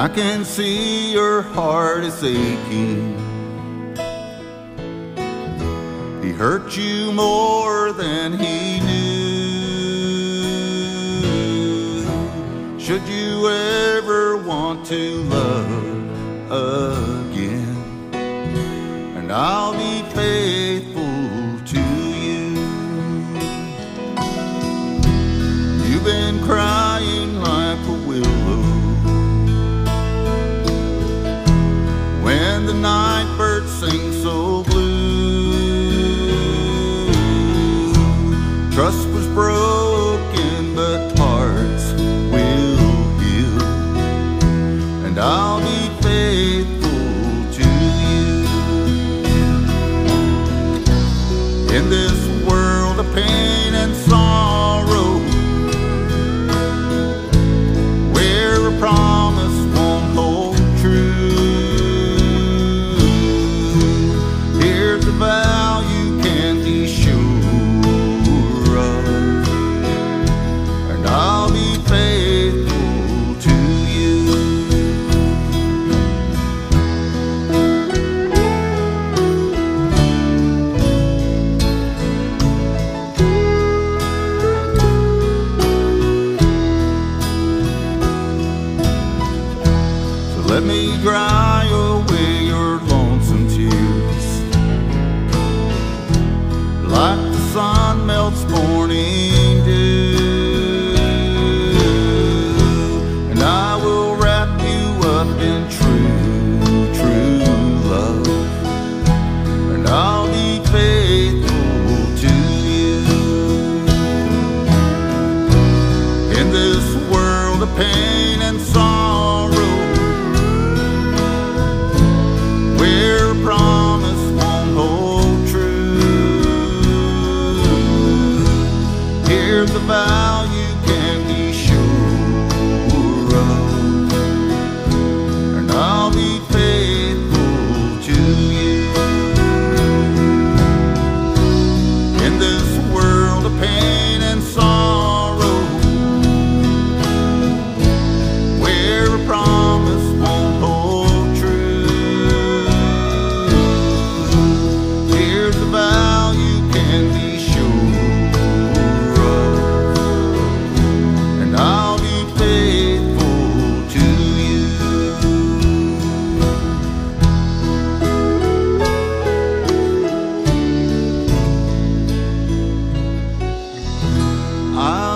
I can see your heart is aching. He hurt you more than he knew. Should you ever want to love again, and I'll be faithful to you. You've been crying like a willow when the night birds sing so blue. Trust was broken, but hearts will heal, and I'll be faithful to you. In this world of pain and sorrow, where a promise won't hold true, here's a vow you can be sure of, and I'll be faithful to you. So let me dry away your lonesome tears, like the sun melts morning dew, and I will wrap you up in true, true love, and I'll be faithful to you. In this world of pain and sorrow, where a promise won't hold true, here's a vow you can be sure of, and I'll be faithful to you. In this world of pain and sorrow, where a promise won't hold true, here's a vow you can be sure of, and I'll be faithful to you. I'll